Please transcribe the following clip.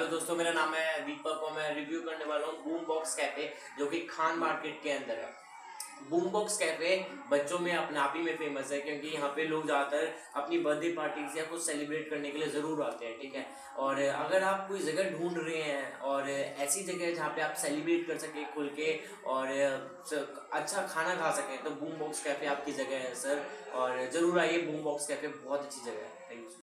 Hello दोस्तों, मेरा नाम है दीपक और मैं रिव्यू करने वाला हूँ बूम बॉक्स कैफे, जो कि खान मार्केट के अंदर है। बूम बॉक्स कैफे बच्चों में अपने आप ही में फेमस है, क्योंकि यहाँ पे लोग ज़्यादातर अपनी बर्थडे पार्टीज या कुछ सेलिब्रेट करने के लिए ज़रूर आते हैं। ठीक है। और अगर आप कोई जगह ढूंढ रहे हैं और ऐसी जगह जहाँ पे आप सेलिब्रेट कर सकें खुल के और अच्छा खाना खा सकें, तो बूम बॉक्स कैफे आपकी जगह है सर। और ज़रूर आइए, बूम बॉक्स कैफे बहुत अच्छी जगह है। Thank you.